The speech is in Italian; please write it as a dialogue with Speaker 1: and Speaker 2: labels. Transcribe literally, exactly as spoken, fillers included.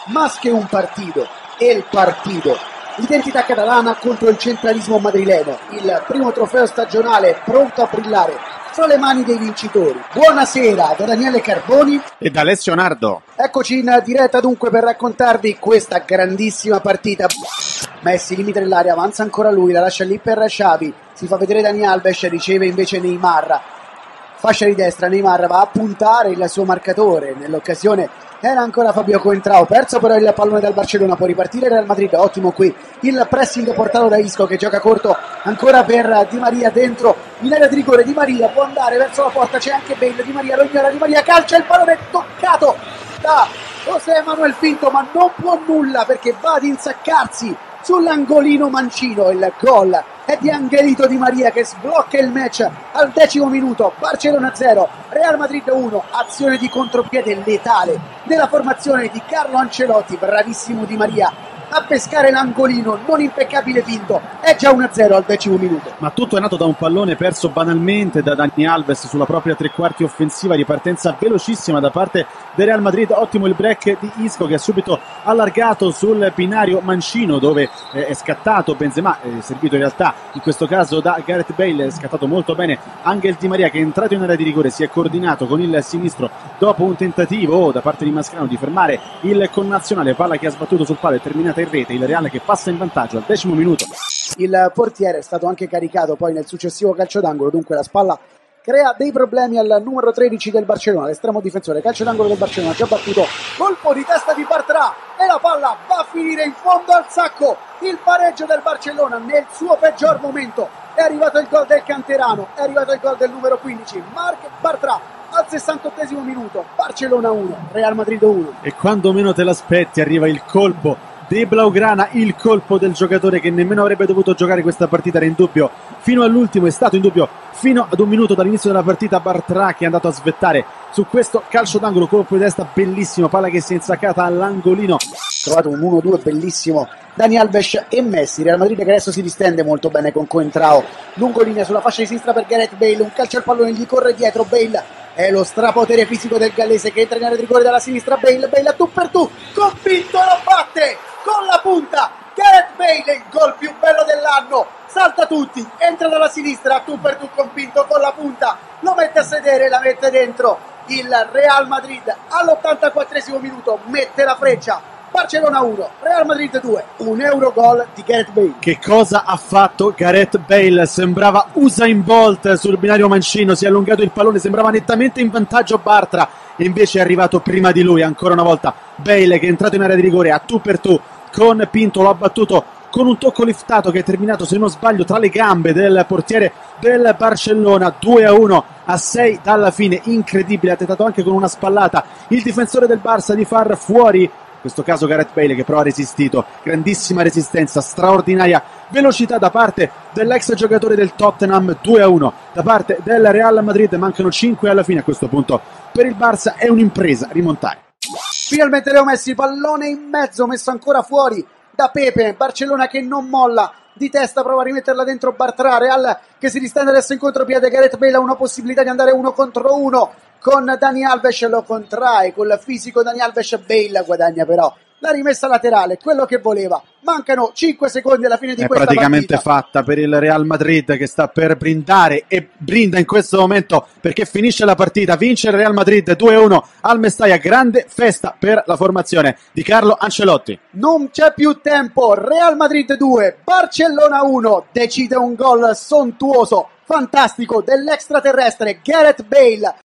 Speaker 1: Más che un partito, el partido. L'identità catalana contro il centralismo madrileno, il primo trofeo stagionale pronto a brillare fra le mani dei vincitori. Buonasera da Daniele Carboni
Speaker 2: e da Alessio Nardo.
Speaker 1: Eccoci in diretta dunque per raccontarvi questa grandissima partita. Messi limita nell'area, avanza ancora lui, la lascia lì per Xavi, si fa vedere Dani Alves, riceve invece Neymar, fascia di destra, Neymar va a puntare il suo marcatore, nell'occasione era ancora Fabio Coentrao, perso però il pallone dal Barcellona, può ripartire Real Madrid, ottimo qui il pressing portato da Isco che gioca corto ancora per Di Maria dentro in area di rigore, Di Maria può andare verso la porta, c'è anche Bale, Di Maria lo ignora, Di Maria calcia il pallone toccato da José Manuel Pinto ma non può nulla perché va ad insaccarsi sull'angolino mancino. Il gol è di Angelito Di Maria che sblocca il match al decimo minuto. Barcellona zero, Real Madrid uno, azione di contropiede letale della formazione di Carlo Ancelotti, bravissimo Di Maria a pescare l'angolino, non impeccabile Pinto, è già uno a zero al decimo minuto.
Speaker 2: Ma tutto è nato da un pallone perso banalmente da Dani Alves sulla propria tre quarti offensiva, ripartenza velocissima da parte del Real Madrid, ottimo il break di Isco che ha subito allargato sul binario mancino dove eh, è scattato Benzema, è servito in realtà in questo caso da Gareth Bale, è scattato molto bene Angel Di Maria che è entrato in area di rigore, si è coordinato con il sinistro dopo un tentativo da parte di Mascherano di fermare il connazionale, palla che ha sbattuto sul palo e terminata in rete, il Real che passa in vantaggio al decimo minuto.
Speaker 1: Il portiere è stato anche caricato poi nel successivo calcio d'angolo, dunque la spalla crea dei problemi al numero tredici del Barcellona, l'estremo difensore, calcio d'angolo del Barcellona, già battuto, colpo di testa di Bartra e la palla va a finire in fondo al sacco, il pareggio del Barcellona nel suo peggior momento, è arrivato il gol del canterano, è arrivato il gol del numero quindici, Marc Bartra al sessantottesimo minuto, Barcellona uno, Real Madrid uno.
Speaker 2: E quando meno te l'aspetti arriva il colpo De Blaugrana, il colpo del giocatore che nemmeno avrebbe dovuto giocare questa partita, era in dubbio fino all'ultimo, è stato in dubbio fino ad un minuto dall'inizio della partita. Bartra che è andato a svettare su questo calcio d'angolo, colpo di testa bellissimo, palla che si è insaccata all'angolino.
Speaker 1: Trovato un uno due bellissimo Dani Alves e Messi, Real Madrid che adesso si distende molto bene con Coentrao, lungo linea sulla fascia di sinistra per Gareth Bale, un calcio al pallone, gli corre dietro Bale, è lo strapotere fisico del gallese che entra in area di rigore dalla sinistra, Bale, Bale a tu per tu, con Pinto lo batte con la punta, Gareth Bale, il gol più bello dell'anno, salta tutti, entra dalla sinistra a tu per tu con Pinto con la punta, lo mette a sedere, la mette dentro il Real Madrid all'ottantaquattresimo minuto, mette la freccia. Barcellona uno, Real Madrid due, un euro gol di Gareth Bale.
Speaker 2: Che cosa ha fatto Gareth Bale? Sembrava Usain Bolt sul binario mancino, si è allungato il pallone, sembrava nettamente in vantaggio Bartra, e invece è arrivato prima di lui ancora una volta Bale che è entrato in area di rigore a tu per tu con Pinto, lo ha battuto con un tocco liftato che è terminato, se non sbaglio, tra le gambe del portiere del Barcellona. Due a uno a sei dalla fine, incredibile, ha tentato anche con una spallata il difensore del Barça di far fuori, in questo caso Gareth Bale che però ha resistito, grandissima resistenza, straordinaria velocità da parte dell'ex giocatore del Tottenham. Due a uno da parte del Real Madrid, mancano cinque alla fine, a questo punto per il Barça è un'impresa rimontare.
Speaker 1: Finalmente Leo Messi, pallone in mezzo, messo ancora fuori da Pepe, Barcellona che non molla, di testa prova a rimetterla dentro Bartra, Real che si distende adesso in contropiede, Gareth Bale ha una possibilità di andare uno contro uno con Dani Alves, lo contrae col fisico Dani Alves, Bale guadagna però la rimessa laterale, quello che voleva. Mancano cinque secondi alla fine di
Speaker 2: è
Speaker 1: questa
Speaker 2: praticamente
Speaker 1: partita.
Speaker 2: fatta per il Real Madrid che sta per brindare e brinda in questo momento perché finisce la partita, vince il Real Madrid due a uno al Mestalla, grande festa per la formazione di Carlo Ancelotti.
Speaker 1: Non c'è più tempo, Real Madrid due, Barcellona uno, decide un gol sontuoso, fantastico dell'extraterrestre Gareth Bale